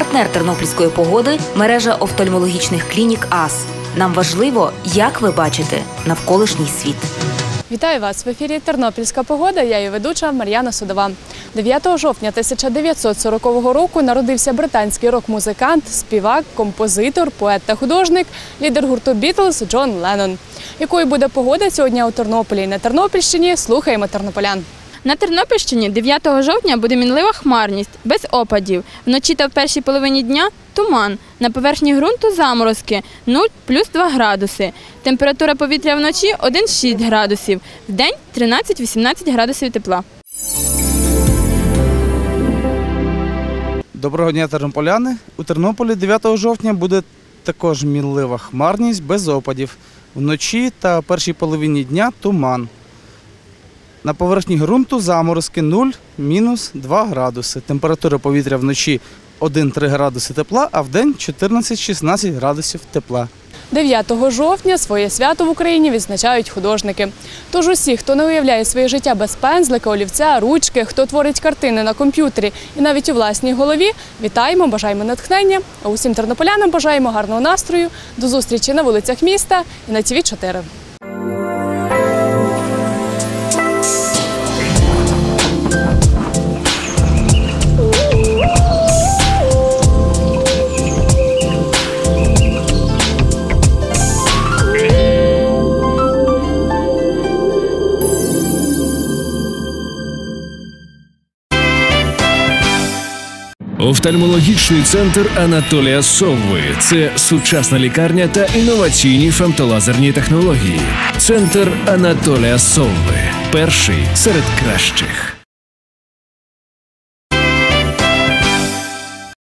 Партнер тернопільської погоди – мережа офтальмологічних клінік АС. Нам важливо, як ви бачите навколишній світ. Вітаю вас! В ефірі «Тернопільська погода», я її ведуча Мар'яна Судова. 9 жовтня 1940 року народився британський рок-музикант, співак, композитор, поет та художник, лідер гурту «Бітлз» Джон Леннон. Якою буде погода сьогодні у Тернополі і на Тернопільщині, слухаємо тернополян. На Тернопільщині 9 жовтня буде мінлива хмарність, без опадів. Вночі та в першій половині дня – туман. На поверхні ґрунту – заморозки – 0 плюс 2 градуси. Температура повітря вночі – 1-6 градусів. Вдень – 13-18 градусів тепла. Доброго дня, тернополяни! У Тернополі 9 жовтня буде також мінлива хмарність, без опадів. Вночі та в першій половині дня – туман. На поверхні ґрунту заморозки 0-2 градуси. Температура повітря вночі 1-3 градуси тепла, а вдень 14-16 градусів тепла. 9 жовтня своє свято в Україні відзначають художники. Тож усі, хто не уявляє своє життя без пензлика, олівця, ручки, хто творить картини на комп'ютері і навіть у власній голові, вітаємо, бажаємо натхнення. А усім тернополянам бажаємо гарного настрою. До зустрічі на вулицях міста і на ТВ 4. Офтальмологічний центр Анатолія Совви – це сучасна лікарня та інноваційні фемтолазерні технології. Центр Анатолія Совви – перший серед кращих.